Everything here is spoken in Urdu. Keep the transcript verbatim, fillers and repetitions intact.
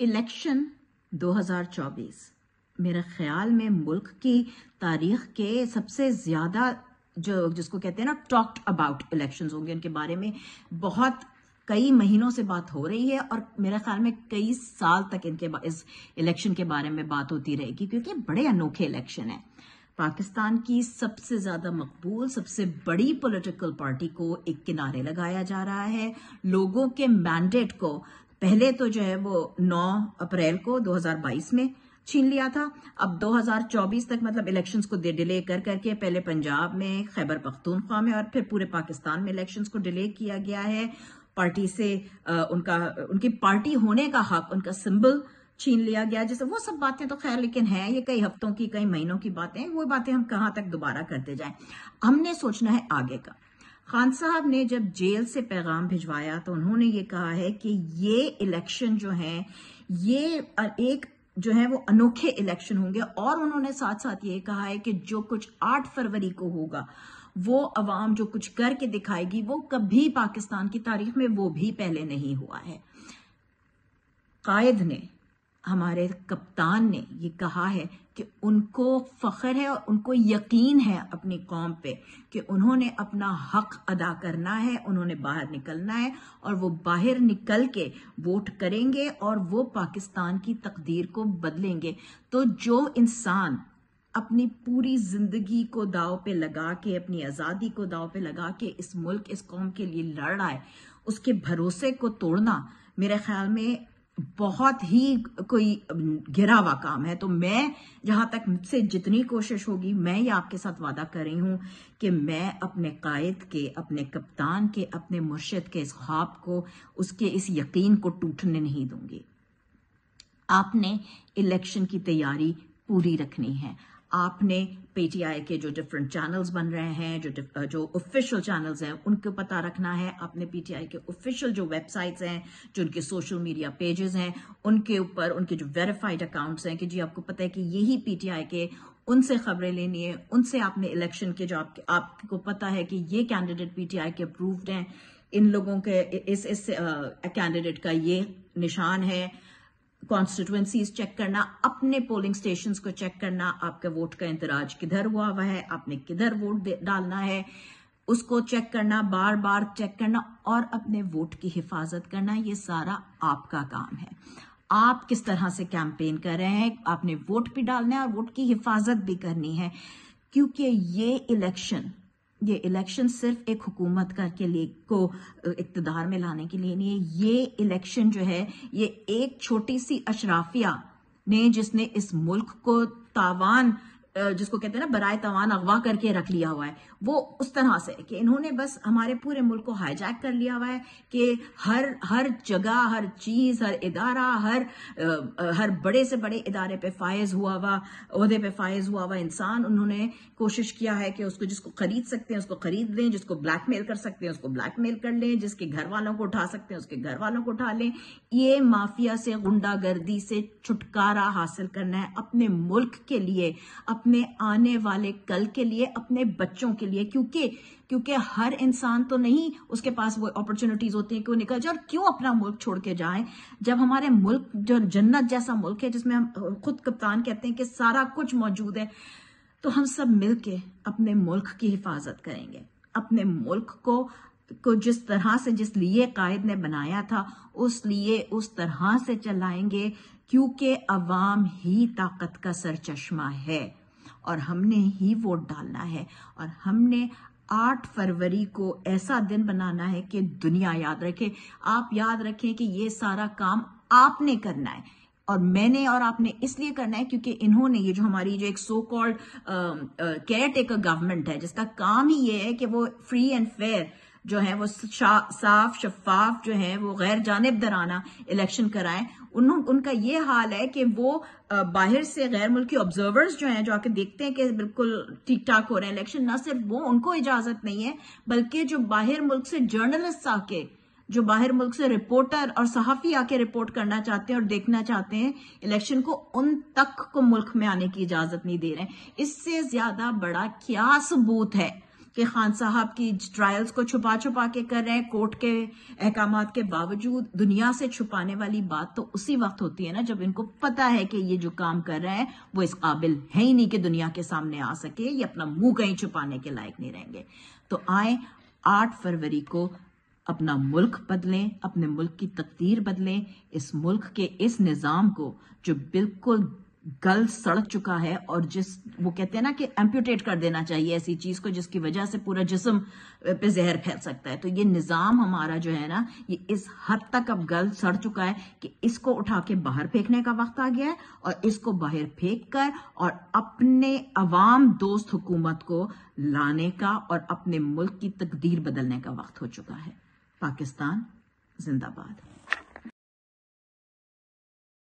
الیکشن دو ہزار چوبیس میرے خیال میں ملک کی تاریخ کے سب سے زیادہ جو جس کو کہتے ہیں نا ٹاکڈ اباؤٹ الیکشنز ہوں گے، ان کے بارے میں بہت کئی مہینوں سے بات ہو رہی ہے، اور میرے خیال میں کئی سال تک ان کے اس الیکشن کے بارے میں بات ہوتی رہے گی، کیونکہ بڑے انوکھے الیکشن ہیں۔ پاکستان کی سب سے زیادہ مقبول سب سے بڑی پولیٹیکل پارٹی کو ایک کنارے لگایا جا رہا ہے، لوگوں کے مینڈیٹ کو پہلے تو جو ہے وہ نو اپریل کو دو ہزار بائیس میں چھین لیا تھا، اب دو ہزار چوبیس تک مطلب الیکشنز کو ڈیلے کر کر کے پہلے پنجاب میں، خیبر پختونخوا میں اور پھر پورے پاکستان میں الیکشنز کو ڈیلے کیا گیا ہے۔ پارٹی سے ان کا ان کی پارٹی ہونے کا حق، ان کا سمبل چھین لیا گیا، جیسے وہ سب باتیں تو خیر لیکن ہیں یہ کئی ہفتوں کی کئی مہینوں کی باتیں، وہ باتیں ہم کہاں تک دوبارہ کرتے جائیں۔ ہم نے سوچنا ہے آگے کا۔ خان صاحب نے جب جیل سے پیغام بھجوایا تو انہوں نے یہ کہا ہے کہ یہ الیکشن جو ہیں یہ ایک جو ہے وہ انوکھے الیکشن ہوں گے، اور انہوں نے ساتھ ساتھ یہ کہا ہے کہ جو کچھ آٹھ فروری کو ہوگا وہ عوام جو کچھ کر کے دکھائے گی وہ کبھی پاکستان کی تاریخ میں وہ بھی پہلے نہیں ہوا ہے۔ قائد نے، ہمارے کپتان نے یہ کہا ہے کہ ان کو فخر ہے اور ان کو یقین ہے اپنی قوم پہ کہ انہوں نے اپنا حق ادا کرنا ہے، انہوں نے باہر نکلنا ہے اور وہ باہر نکل کے ووٹ کریں گے اور وہ پاکستان کی تقدیر کو بدلیں گے۔ تو جو انسان اپنی پوری زندگی کو داؤ پہ لگا کے، اپنی آزادی کو داؤ پہ لگا کے اس ملک اس قوم کے لیے لڑ رہا ہے، اس کے بھروسے کو توڑنا میرے خیال میں بہت ہی کوئی گرا ہوا کام ہے۔ تو میں جہاں تک مجھ سے جتنی کوشش ہوگی، میں یہ آپ کے ساتھ وعدہ کر رہی ہوں کہ میں اپنے قائد کے، اپنے کپتان کے، اپنے مرشد کے اس خواب کو، اس کے اس یقین کو ٹوٹنے نہیں دوں گی۔ آپ نے الیکشن کی تیاری پوری رکھنی ہے۔ آپ نے پی ٹی آئی کے جو ڈفرنٹ چینلز بن رہے ہیں، جو جو آفیشیل چینلز ہیں ان کو پتہ رکھنا ہے۔ آپ نے پی ٹی آئی کے آفیشیل جو ویب سائٹس ہیں، جو ان کے سوشل میڈیا پیجز ہیں، ان کے اوپر ان کے جو ویریفائڈ اکاؤنٹس ہیں کہ جی آپ کو پتہ ہے کہ یہی پی ٹی آئی کے، ان سے خبریں لینی ہے، ان سے آپ نے الیکشن کے جو آپ آپ کو پتہ ہے کہ یہ کینڈیڈیٹ پی ٹی آئی کے اپرووڈ ہیں، ان لوگوں کے اس اس کینڈیڈیٹ کا یہ نشان ہے۔ کانسٹیٹوئنسیز چیک کرنا، اپنے پولنگ سٹیشنز کو چیک کرنا، آپ کا ووٹ کا اندراج کدھر ہوا ہوا ہے، آپ نے کدھر ووٹ ڈالنا ہے، اس کو چیک کرنا، بار بار چیک کرنا، اور اپنے ووٹ کی حفاظت کرنا، یہ سارا آپ کا کام ہے۔ آپ کس طرح سے کیمپین کر رہے ہیں، آپ نے ووٹ بھی ڈالنا ہے اور ووٹ کی حفاظت بھی کرنی ہے، کیونکہ یہ الیکشن یہ الیکشن صرف ایک حکومت کر کے لیے کو اقتدار میں لانے کے لیے نہیں ہے۔ یہ الیکشن جو ہے یہ ایک چھوٹی سی اشرافیہ نے، جس نے اس ملک کو تاوان، جس کو کہتے ہیں نا برائے تاوان اغوا کر کے رکھ لیا ہوا ہے، وہ اس طرح سے کہ انہوں نے بس ہمارے پورے ملک کو ہائی جیک کر لیا ہوا ہے کہ ہر ہر جگہ، ہر چیز، ہر ادارہ، ہر ہر بڑے سے بڑے ادارے پہ فائز ہوا ہوا، عہدے پہ فائز ہوا ہوا انسان، انہوں نے کوشش کیا ہے کہ اس کو، جس کو خرید سکتے ہیں اس کو خرید لیں، جس کو بلیک میل کر سکتے ہیں اس کو بلیک میل کر لیں، جس کے گھر والوں کو اٹھا سکتے ہیں اس کے گھر والوں کو اٹھا لیں۔ یہ مافیا سے، غنڈہ گردی سے چھٹکارا حاصل کرنا ہے اپنے ملک کے لیے، اپنے آنے والے کل کے لیے، اپنے بچوں کے لیے، کیونکہ کیونکہ ہر انسان تو نہیں اس کے پاس وہ اپرچونٹیز ہوتی ہیں کہ وہ نکل جائے، اور کیوں اپنا ملک چھوڑ کے جائیں جب ہمارے ملک جو جنت جیسا ملک ہے، جس میں ہم خود کپتان کہتے ہیں کہ سارا کچھ موجود ہے۔ تو ہم سب مل کے اپنے ملک کی حفاظت کریں گے، اپنے ملک کو کو جس طرح سے، جس لیے قائد نے بنایا تھا اس لیے اس طرح سے چلائیں گے، کیونکہ عوام ہی طاقت کا سرچشمہ ہے اور ہم نے ہی ووٹ ڈالنا ہے، اور ہم نے آٹھ فروری کو ایسا دن بنانا ہے کہ دنیا یاد رکھے۔ آپ یاد رکھیں کہ یہ سارا کام آپ نے کرنا ہے، اور میں نے اور آپ نے اس لیے کرنا ہے کیونکہ انہوں نے، یہ جو ہماری جو ایک so called caretaker government ہے، جس کا کام ہی یہ ہے کہ وہ فری اینڈ فیئر جو ہے وہ صاف شفاف جو ہے وہ غیر جانبدارانہ الیکشن کرائیں، انہوں ان کا یہ حال ہے کہ وہ باہر سے غیر ملکی آبزرورز جو ہیں، جو آ کے دیکھتے ہیں کہ بالکل ٹھیک ٹھاک ہو رہے ہیں الیکشن، نہ صرف وہ، ان کو اجازت نہیں ہے، بلکہ جو باہر ملک سے جرنلسٹ آ کے، جو باہر ملک سے رپورٹر اور صحافی آ کے رپورٹ کرنا چاہتے ہیں اور دیکھنا چاہتے ہیں الیکشن کو، ان تک کو ملک میں آنے کی اجازت نہیں دے رہے ہیں۔ اس سے زیادہ بڑا کیا ثبوت ہے کہ خان صاحب کی ٹرائلز کو چھپا چھپا کے کر رہے ہیں کورٹ کے احکامات کے باوجود. دنیا سے چھپانے والی بات تو اسی وقت ہوتی ہے نا جب ان کو پتا ہے کہ یہ جو کام کر رہے ہیں وہ اس قابل ہے ہی نہیں کہ دنیا کے سامنے آ سکے, یہ اپنا منہ کہیں چھپانے کے لائق نہیں رہیں گے. تو آئیں آٹھ فروری کو اپنا ملک بدلیں, اپنے ملک کی تقدیر بدلیں, اس ملک کے اس نظام کو جو بالکل گل سڑ چکا ہے اور جس وہ کہتے ہیں نا کہ ایمپیوٹیٹ کر دینا چاہیے ایسی چیز کو جس کی وجہ سے پورا جسم پہ زہر پھیل سکتا ہے. تو یہ نظام ہمارا جو ہے نا یہ اس حد تک اب گل سڑ چکا ہے کہ اس کو اٹھا کے باہر پھینکنے کا وقت آ گیا ہے, اور اس کو باہر پھینک کر اور اپنے عوام دوست حکومت کو لانے کا اور اپنے ملک کی تقدیر بدلنے کا وقت ہو چکا ہے. پاکستان زندہ باد.